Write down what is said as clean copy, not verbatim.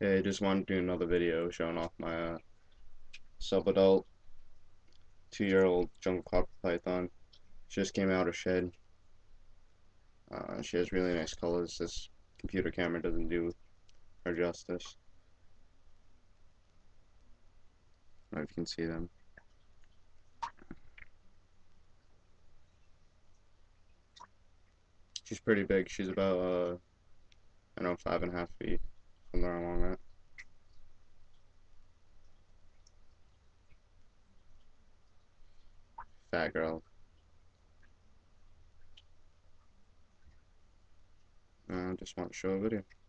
Yeah, I just wanted to do another video showing off my sub-adult 2-year-old jungle copper python. She just came out of shed. She has really nice colors. This computer camera doesn't do her justice. I don't know if you can see them. She's pretty big. She's about I don't know, 5.5 feet, somewhere along that. Fat girl. Just want to show a video.